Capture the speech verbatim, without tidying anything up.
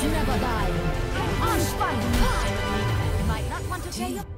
never die. Arschwein! Might not want to tell you.